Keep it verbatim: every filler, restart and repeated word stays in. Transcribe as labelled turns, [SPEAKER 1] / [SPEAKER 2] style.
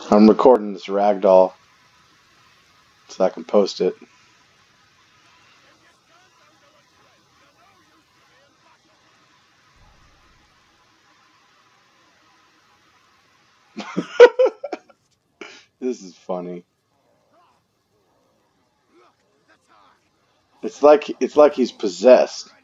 [SPEAKER 1] I'm recording this ragdoll so I can post it. This is funny. It's like it's like he's possessed.